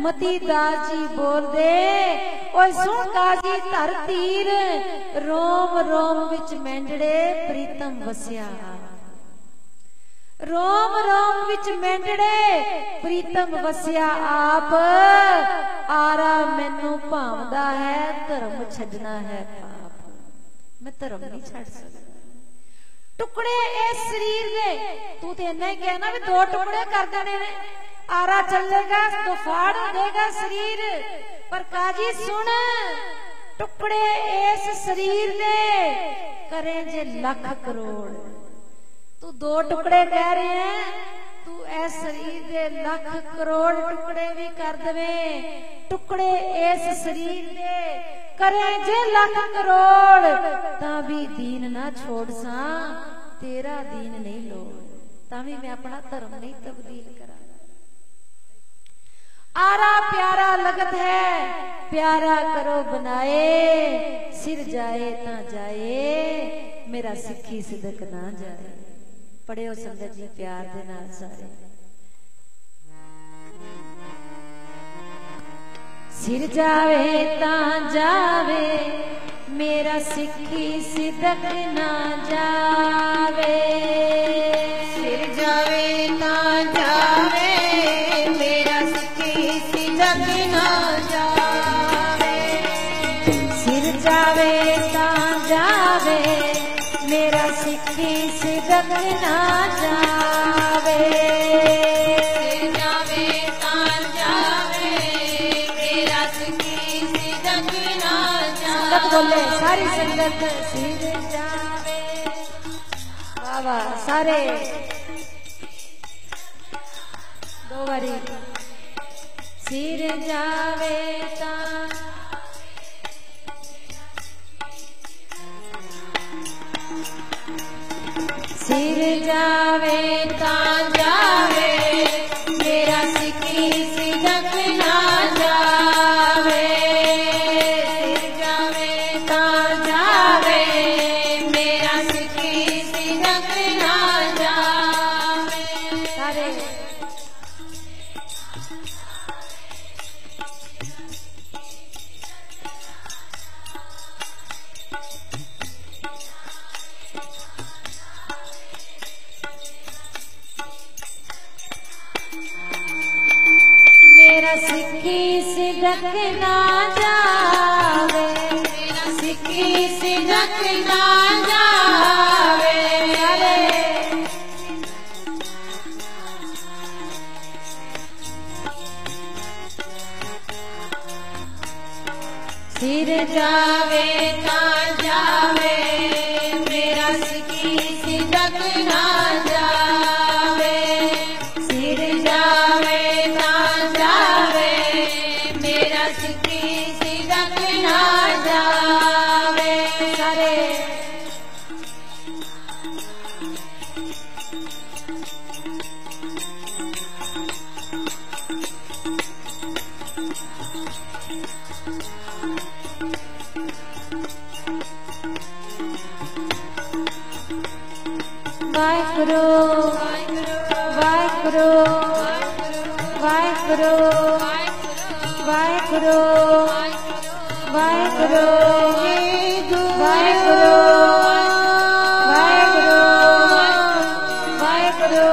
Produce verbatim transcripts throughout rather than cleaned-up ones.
मती दास जी बोल दे ओए सुन काजी धर तीर रोम रोम विच मेंढड़े प्रीतम वसिया रोम रोम विच मेंढड़े प्रीतम वसिया आप आरा मैनू भावदा है धर्म छड्डना है पाप मैं धर्म नहीं छड्ड सकदा टुकड़े इस शरीर दे तू ते इन्ना ही कहना भी दो टुकड़े कर देने ने आरा चलेगा तो फाड़ देगा शरीर पर काजी सुन टुकड़े इस शरीर दे करे जे लख करोड़ तू दो टुकड़े कह रहे हैं तू इस शरीर दे लख करोड़ टुकड़े भी कर दवे टुकड़े इस शरीर दे करे जे लख करोड़ ता भी दीन ना छोड़ सा तेरा दीन नहीं लोड़ ता भी मैं अपना धर्म नहीं तब्दील करा आरा प्यारा लगत है प्यारा करो बनाए सिर जाए ता जाए मेरा सिक्खी सिदक ना जाए पढ़ियो संगत जी प्यार दे नाल सारे सिर जावे ता जावे मेरा सिक्खी सिदक ना जावे सिर जावे ता जावे मेरा सिक्खी सिदक ना जावे सिर जावे ता जावे मेरा सिक्खी सिदक ना जावे सिर जावे ता जावे मेरा सिक्खी सिदक ना संगत बोले सारी संगत सिर जावे वाह वाह सारे दो बारी सिर जावे ता सिर जावे ता जावे मेरा सिक्खी सिदक ना जावे सिर जावे ता जावे मेरा सिक्खी सिदक ना जावे सारे मेरा सिक्खी सिदक ना जावे मेरा सिक्खी सिदक ना जावे सिर जावे ता जावे मेरा सिक्खी सिदक ना जावे सिर जावे ता जावे मेरा सिक्खी सिदक ना जावे सारे वाहिगुरु वाहिगुरु वाहिगुरु वाहिगुरु वाहिगुरु वाहिगुरु वाहिगुरु वाहिगुरु वाहिगुरु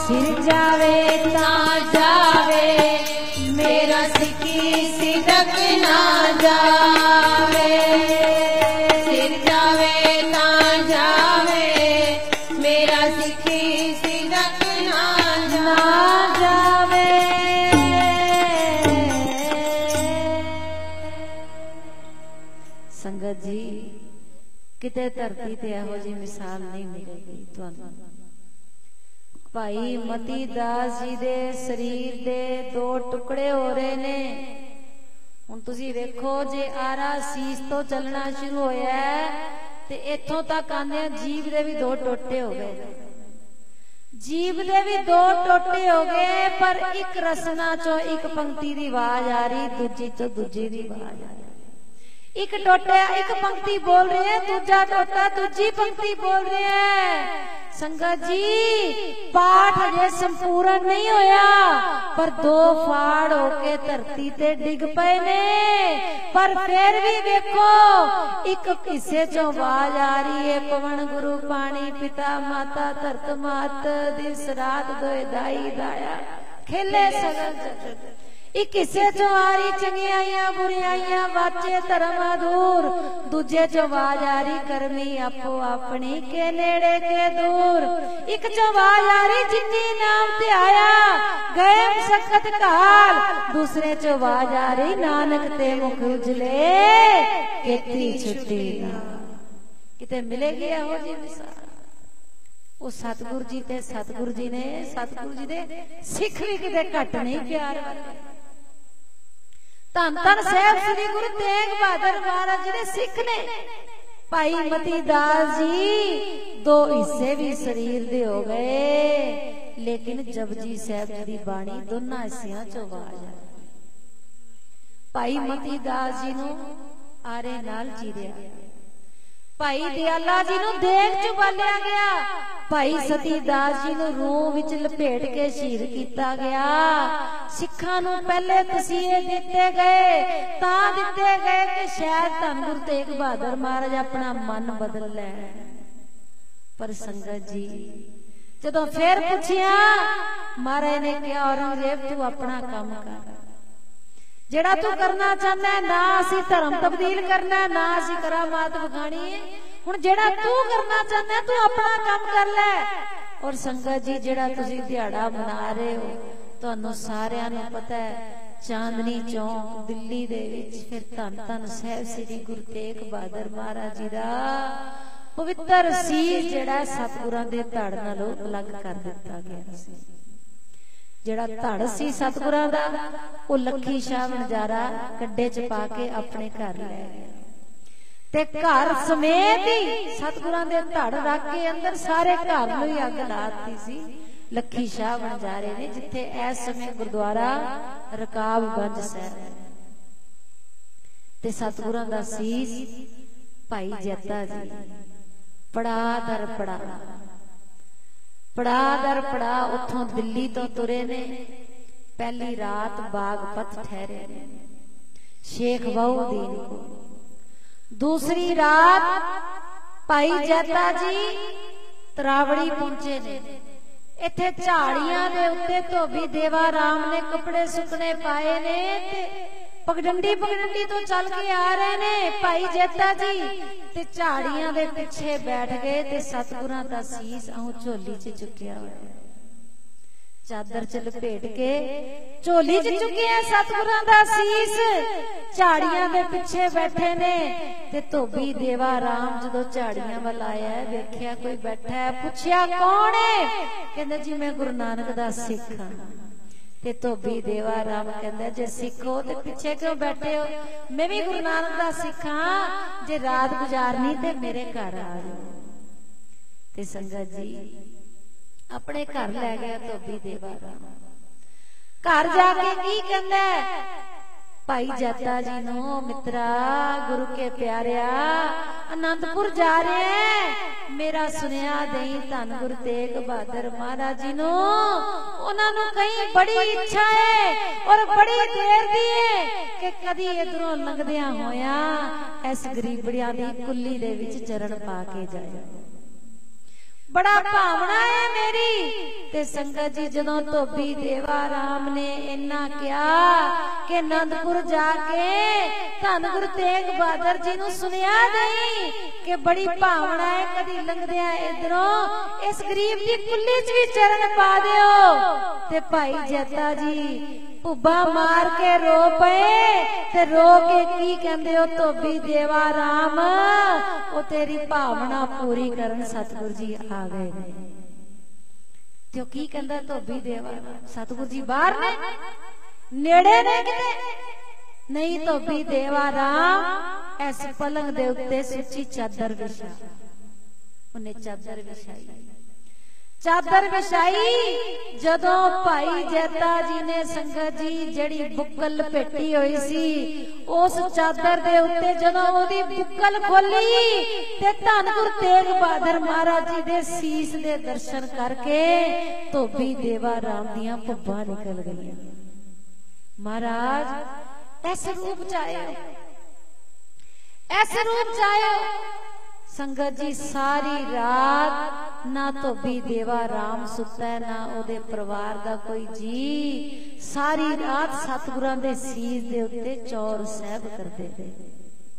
सिर जावे तां जावे मेरा सिक्की सिदक ना जावे, सिर जावे तां जावे मेरा सिक्की सिदक ना जावे। संगत जी किते धरती ते इहो जी मिसाल नहीं मिलेगी तुहानू। भाई मती दास जी दे शरीर दे दो टुकड़े हो रहे ने। हुण तुसीं वेखो जे आरा सीस तो चलना शुरू होया ते इत्थों तक आंदे जीभ दे भी दो टोटे हो गए, जीभ दे भी दो टोटे हो गए, पर एक रसना चो एक पंक्ति दी आवाज आ रही, दूजी चो दूजी दी आवाज आ रही। एक टोटा एक पंक्ति बोल रही है, दूजा टोटा दूजी पंक्ति बोल रही है। संगत जी पाठ अजे संपूर्ण नहीं होया, पर दो फाड़ होके धरती ते डिग पे ने। पर फिर भी देखो एक किस्से चो आवाज आ रही है, पवन गुरु पानी पिता माता धरत मात दिस रात दोए दाई दाया खेले सगल जगत। एक किस्से चो आ रही चंगियाइयां बुरियाइयां वाचे धर्म अधूर, दूजे चो आवाज आ रही करमी आपो अपनी के नेड़े के दूर। एक चो आवाज आ रही जिन्नी नाम ते आया गए मुशक्कत काल, दूसरे चो आवाज आ रही नानक ते मुख उजले केती छुट्टी ना। किते मिलेगी इहो जी मिसाल? वो सतगुरु जी ते सतगुरु जी ने सतगुरु जी दे सिख भी किते घट नहीं प्यार वाले। धन धन साहब श्री गुरु तेग बहादुर महाराज जी दे सिख ने। भाई मती दास जी दो हिस्से भी शरीर दे हो गए, लेकिन जपजी साहब जी दी बाणी दोनों हिस्सियां चो आवाज आ। भाई मती दास जी नू आरे नाल चीरिया, भाई दयाला जी नू देग च बालिया गया, भाई सती दास जी नू रूह विच लपेट के शहीद किया गया। सिखां नू पहले तसीहे दिते गए, तां दिते गए कि शायद धन गुरु तेग बहादुर महाराज अपना मन बदल लै। पर संगत जी जदों फिर पुछिया, महाराज ने कहा औरंगजेब तू अपना काम कर, जेड़ा तू करना चाहना है, ना असी धर्म तब्दील करना, ना असी करामात विखाणी है, हुण जेड़ा तू करना चाहना है तू अपना काम कर ले। और संगत जी जेड़ा तुसी दिहाड़ा मना रहे हो, तुहानू सारियां नू पता है चांदनी चौक दिल्ली दे विच फिर धन धन साहिब श्री गुरु तेग बहादुर महाराज जी दा पवित्र सीस जेड़ा सतगुरां दे धड़ नालों अलग कर दिता गया सी। जेड़ा धड़ सी सतगुरां दा वो लखी शाह वणजारा कड्डे च पा के अपने घर ले गया, ते घर समेत ही सतगुरां दे धड़ रख के अंदर सारे घर नूं ही अग लाती सी लखी शाह वणजारे ने, जिथे इस समय गुरुद्वारा रकाबगंज साहिब ते सतगुरां दा सीस भाई जैता जी पड़ा दर पड़ा पड़ा दर पड़ा उथों दिल्ली तो तुरे ने। पहली रात बागपत ठहरे ने शेख बहुदीन को, दूसरी रात भाई जैता जी तरावड़ी पहुंचे ने। इथे झाड़ियां दे उत्ते धोबी देवा राम ने कपड़े सुकने पाए ने ते पगडंडी पगडंडी तो चल के आ रहे ने भाई जैता जी, ते झाड़ियां दे पिछे बैठ गए ते सतगुरां दा सीस आऊं झोली च चुकिया होया, चादर च लपेट के झोली च चुकिया सतगुरां दा सीस, झाड़ियां दे पिछे बैठे ने। ते धोबी देवा राम जदों झाड़ियां वाल आया देखिया कोई बैठा है, पुछया कौन है, कहंदा जी मैं गुरु नानक दा सिख हां। ते धोबी देवा राम कहंदा जे सिख हो ते पिछे क्यों बैठे हो, मैं भी गुरु नानक दा सिख हां, जे रात गुजारनी ते मेरे घर आ जाओ। ते संगत जी अपने घर लै गया धोबी देवा राम। घर जाके की कहंदा भाई जैता जी नो, मित्रा गुरु के प्यारिया आनंदपुर जा रहे हैं, मेरा सुनिया दई धन गुरु तेग बहादुर महाराज जी नो, उन्हां नू कहीं बड़ी इच्छा है और बड़ी देर दी है कि कदी इधरों लंघदियां होया इस गरीबड़ियां दी कुल्ली दे विच चरण पा के जाए। बड़ा भावना है मेरी। ते संगत जी जदों धोबी देवा राम ने इन्ना किया कि आनंदपुर जाके धन गुरु तेग बहादुर जी नूं सुनिया नहीं कि बड़ी भावना है, कदी लंघदिया इधरों इस गरीब की कुल्ली च भी चरण पा दिओ। ते भाई जैता जी भुब्बा मार के रो पे ते रो के की कहंदे हो धोबी देवा राम ओ तेरी भावना पूरी करन सतगुरु जी आ गए ने। ते की कहंदा धोबी देवा सतगुरु जी बाहर ने नेड़े ने किते नहीं। धोबी देवा राम इस पलंग दे उत्ते सुच्ची चादर विछा, उन्हें चादर विछाई चादर विछाई। जदों भाई जैता जी ने संगत जी जड़ी बुक्कल लपेटी हुई सी उस चादर दे उत्ते जदों ओदी बुक्कल खोली ते धन गुरु तेग बहादुर महाराज जी दे सीस दे दर्शन करके धोबी देवा राम दियां भुब्बां निकल गईयां। महाराज इस रूप च आए, इस रूप च आए। संगत जी सारी रात ना धोबी देवा राम सुता ना ओदे परिवार दा कोई जी, सारी रात सतगुरां दे सीस दे उत्ते चौर सहब करदे रहे।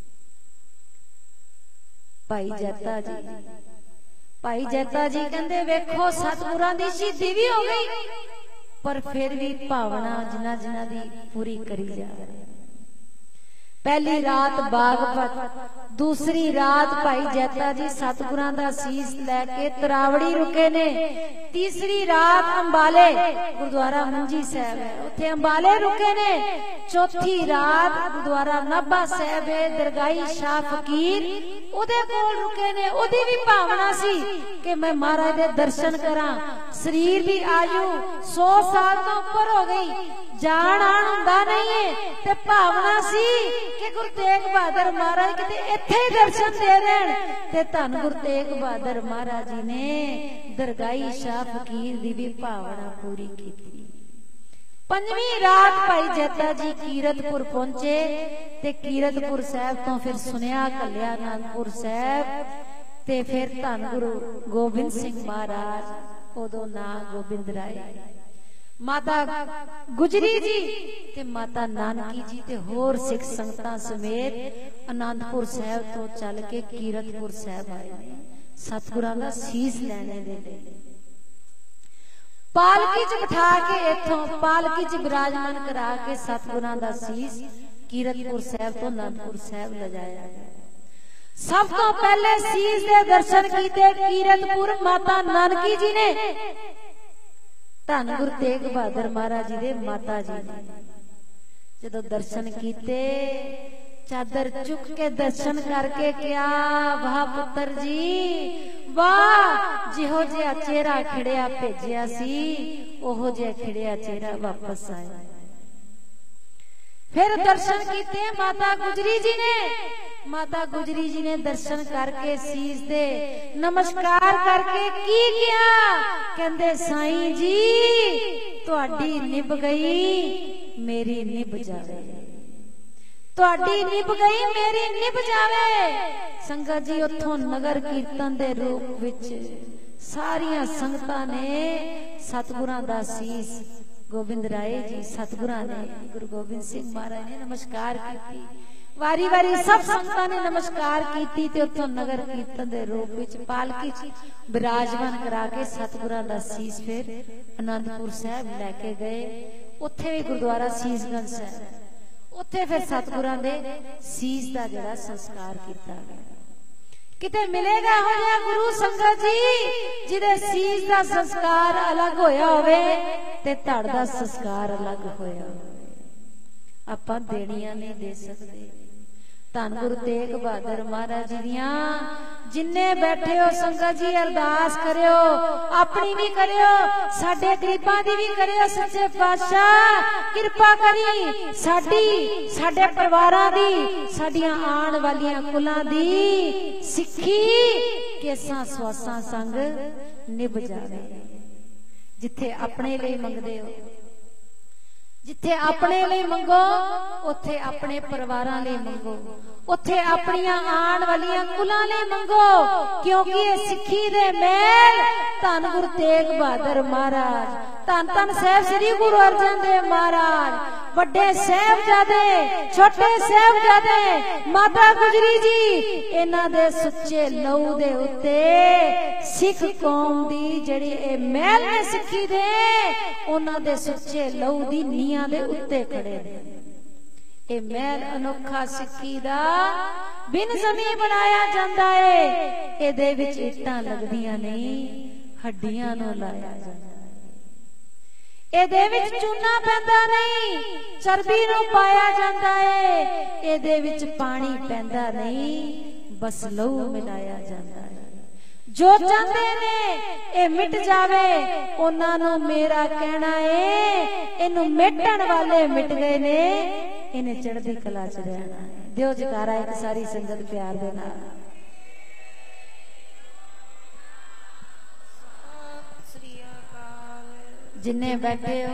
भाई जैता जी भाई जैता जी कहंदे वेखो सतगुरां दी शहीदी भी हो गई पर फिर भी भावना जिन्हां जिन्हां दी पूरी करी जा रही। पहली रात बागपत, दूसरी रात भाई जैता जी सतगुरां दा सीस लैके तरावड़ी रुके ने, तीसरी रात अंबाले गुरुद्वारा मंजी साहब है उत्थे अंबाले रुके ने, चौथी रात गुरुद्वारा नाभा साहब है दरगाही शाह फकीर ओदे कोल रुके ने। ओदी भी भावना सी कि मैं महाराज दे दर्शन करां। शरीर भी आयु सौ साल तो ऊपर हो गई, जान आन हुंदा नहीं है ते भावना सी कि गुरु तेग बहादुर महाराज किते इत्थे दर्शन दे देण। ते धन गुरु तेग बहादुर महाराज जी ने दरगाही शाह फकीर दी भी भावना पूरी कीती। पंजवीं रात भाई जैता जी कीरतपुर पहुंचे ते कीरतपुर साहब तो फिर सुनिया कलिया आनंदपुर साहब ते फिर धन गुरु गोबिंद सिंह महाराज उदों ना गोबिंद राय, माता गुजरी जी ते माता नानकी जी ते होर सिख संगतां समेत आनंदपुर साहब तो चल के कीरतपुर साहब आए सतगुरां दा सीस लैने दे लई। पालकी च बिठा के इथों पालकी च विराजमान करा के सतगुरां दा सीस कीरतपुर साहब तो आनंदपुर साहब लजाया गया। सब तो पहले सीस दे दर्शन कीते कीरतपुर माता नानकी जी ने, धन गुरु तेग बहादुर महाराज जी दे माता जी ने। जदों दर्शन कीते चादर चुक के दर्शन करके क्या वाह पुत्र जी वाह, जिहो जिहा चेहरा खिड़िया भेजिया सी ओहो जिहा खिड़िया चेहरा वापस आया। फिर दर्शन कीते माता गुजरी जी ने, माता गुजरी जी ने दर्शन करके सीस दे नमस्कार करके की किया, कहंदे साईं जी तुहाडी निभ गई मेरी निभ जावे, तुहाडी निभ गई मेरी निभ जावे। संगत जी उत्थों नगर कीर्तन दे रूप विच सारियां संगतां ने सतगुरां दा सीस गोबिंद राय जी सतगुरां ने गुरु गोबिंद सिंह महाराज ने नमस्कार की। वारी वारी सब संगतां ने नमस्कार कीती ते उत्थों नगर कीर्तन दे रूप विच पालकी च विराजमान करा के सतगुरां दा सीस फिर आनंदपुर साहब लैके गए। उत्थे भी गुरुद्वारा सीसगंज साहब उत्थे फिर सतगुरां दे सीस दा जिहड़ा संस्कार कीता गया। किते मिलेगा हो जिहा गुरु संगत जी जिहदे सीस दा संस्कार अलग होया होवे ते धड़ दा संस्कार अलग होया होवे। आपां देणियां नहीं दे सकदे। धन गुरु तेग बहादुर महाराज जी दियां जिन्ने बैठे हो संगत जी अरदास करियो, अपनी भी करियो, साडे गरीबां दी भी करियो। सच्चे पातशाह किरपा करी साडी साडे परिवारां दी साडियां आण वालियां कुलां दी सिੱਖੀ केसां सवासां संग निभ जावे। जिथे अपने लिए मंगदे हो जिथे अपने लिए मंगो उथे अपने परिवारां लिए मंगो, उथे अपनियां आण वालियां कुलां लिए मंगो, क्योंकि ये सिक्खी दे मेल धन गुरु तेग बहादुर महाराज, धन धन साहिब श्री गुरु अर्जन देव महाराज, वड्डे साहिबजादे, छोटे साहिबजादे, माता गुजरी जी, इन्हां दे सुच्चे लहू दे उत्ते सिख कौम दी जिहड़ी ए महल ने सिक्खी दे उन्हां दे सुच्चे लहू दी नीहां दे उत्ते खड़े ने। ए महल अनोखा सिक्खी दा बिन जमी बनाया जांदा है, इहदे विच इट्टां लगदियां नहीं, हड्डियां नूं लाया जांदा है। इहदे विच चूना पैंदा नहीं, चरबी नूं पाया जांदा है। इहदे विच पानी पैंदा नहीं, बस लहू मिलाया जांदा है। जो चाहते ने ए मिट जावे, उन्हां नूं मेरा कहना है इनू मिटण वाले मिट गए ने, इन्हें चढ़दी कला च रहना है। दिओ जकारा एक सारी संगत प्यार दे नाल। जिन्ने बैठे हो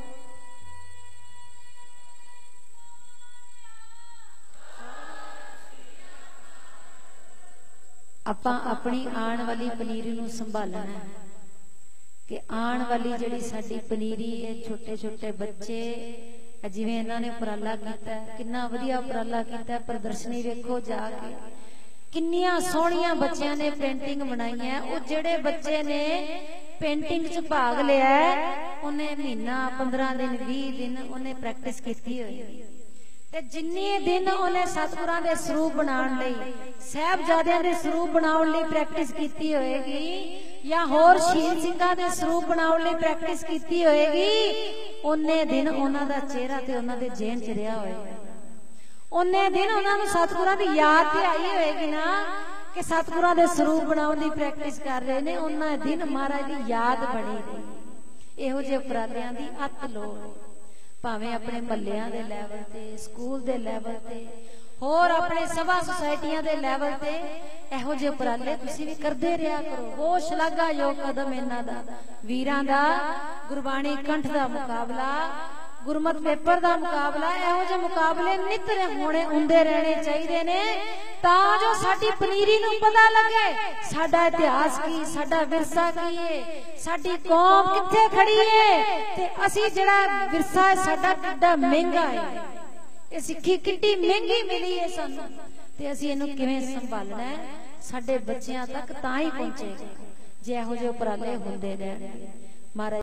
ਆਪਾਂ ਆਪਣੀ ਆਉਣ ਵਾਲੀ ਪਨੀਰੀ ਨੂੰ ਸੰਭਾਲਣਾ ਹੈ ਕਿ ਆਉਣ ਵਾਲੀ ਜਿਹੜੀ ਸਾਡੀ ਪਨੀਰੀ ਹੈ, ਛੋਟੇ ਛੋਟੇ ਬੱਚੇ, ਜਿਵੇਂ ਇਹਨਾਂ ਨੇ ਉਪਰਾਲਾ ਕੀਤਾ, ਕਿੰਨਾ ਵਧੀਆ ਉਪਰਾਲਾ ਕੀਤਾ। ਪ੍ਰਦਰਸ਼ਨੀ ਵੇਖੋ ਜਾ ਕੇ, ਕਿੰਨੀਆਂ ਸੋਹਣੀਆਂ ਬੱਚਿਆਂ ਨੇ ਪੇਂਟਿੰਗ ਬਣਾਈਆਂ। ਉਹ ਜਿਹੜੇ ਬੱਚੇ ਨੇ ਪੇਂਟਿੰਗ 'ਚ ਭਾਗ ਲਿਆ, ਉਹਨੇ ਮਹੀਨਾ ਪੰਦਰਾਂ ਦਿਨ ਵੀਹ ਦਿਨ ਉਹਨੇ ਪ੍ਰੈਕਟਿਸ ਕੀਤੀ ਹੋਈ, ਤੇ ਜਿੰਨੇ ਦਿਨ ਉਹਨੇ ਸਤਿਗੁਰਾਂ ਦੇ ਸਰੂਪ ਬਣਾਉਣ ਲਈ, ਸਾਹਿਬਜ਼ਾਦਿਆਂ ਦੇ ਸਰੂਪ ਬਣਾਉਣ ਲਈ ਪ੍ਰੈਕਟਿਸ ਕੀਤੀ ਹੋਏਗੀ, ਜਾਂ ਹੋਰ ਸ਼ਹੀਦ ਸਿੰਘਾਂ ਦੇ ਸਰੂਪ ਬਣਾਉਣ ਲਈ ਪ੍ਰੈਕਟਿਸ ਕੀਤੀ ਹੋਏਗੀ, ਉਹਨੇ ਦਿਨ ਉਹਨਾਂ ਦਾ ਚਿਹਰਾ ਤੇ ਉਹਨਾਂ ਦੇ ਜੇਨ 'ਚ ਰਿਹਾ ਹੋਏਗਾ। ਉਹਨੇ ਦਿਨ ਉਹਨਾਂ ਨੂੰ ਸਤਿਗੁਰਾਂ ਦੀ ਯਾਦ ਤੇ ਆਈ ਹੋਏਗੀ ਨਾ ਕਿ ਸਤਿਗੁਰਾਂ ਦੇ ਸਰੂਪ ਬਣਾਉਣ ਦੀ ਪ੍ਰੈਕਟਿਸ ਕਰ ਰਹੇ ਨੇ, ਉਹਨਾਂ ਦਿਨ ਮਹਾਰਾਜ ਦੀ ਯਾਦ ਬਣੇਗੀ। ਇਹੋ ਜਿਹੇ ਉਪਰਾਲਿਆਂ ਦੀ ਅੱਤ ਲੋੜ, ਭਾਵੇਂ ਆਪਣੇ ਮਹੱਲਿਆਂ ਦੇ ਲੈਵਲ ਤੇ, ਸਕੂਲ ਦੇ ਲੈਵਲ ਤੇ, ਹੋਰ ਆਪਣੇ ਸਭਾ ਸੁਸਾਇਟੀਆਂ ਦੇ ਲੈਵਲ ਤੇ ਇਹੋ ਜਿਹੇ ਉਪਰਾਲੇ ਤੁਸੀਂ ਵੀ ਕਰਦੇ ਰਿਹਾ ਕਰੋ। ਬਹੁਤ ਸ਼ਲਾਘਾਯੋਗ ਕਦਮ ਇਹਨਾਂ ਦਾ, ਵੀਰਾਂ ਦਾ ਗੁਰਬਾਣੀ ਕੰਠ ਦਾ ਮੁਕਾਬਲਾ, ਗੁਰਮਤ ਪੇਪਰ ਦਾ ਮੁਕਾਬਲਾ, ਇਹੋ ਜਿਹੇ ਮੁਕਾਬਲੇ ਨਿਤ ਹੋਣੇ ਹੁੰਦੇ ਰਹਿਣੇ ਚਾਹੀਦੇ ਨੇ, ਤਾਂ ਜੋ ਸਾਡੀ ਪਨੀਰੀ ਨੂੰ ਪਤਾ ਲੱਗੇ ਸਾਡਾ ਇਤਿਹਾਸ ਕੀ, ਸਾਡਾ ਵਿਰਸਾ ਕੀ ਹੈ, ਸਾਡੀ ਕੌਮ ਕਿੱਥੇ ਖੜੀ ਹੈ, ਤੇ ਅਸੀਂ ਜਿਹੜਾ ਵਿਰਸਾ ਹੈ ਸਾਡਾ ਕਿੱਡਾ ਮਹਿੰਗਾ ਹੈ, ਇਹ ਸਿੱਖੀ ਕਿੱਡੀ ਮਹਿੰਗੀ ਮਿਲੀ ਹੈ ਸਾਨੂੰ, ਤੇ ਅਸੀਂ ਇਹਨੂੰ ਕਿਵੇਂ ਸੰਭਾਲਣਾ ਹੈ, ਸਾਡੇ ਬੱਚਿਆਂ ਤੱਕ ਤਾਂ ਹੀ ਪਹੁੰਚੇਗਾ ਜੇ ਇਹੋ ਜਿਹੇ ਉਪਰਾਲੇ ਹੁੰਦੇ ਰਹਿਣਗੇ। ਮਹਾਰਾਜ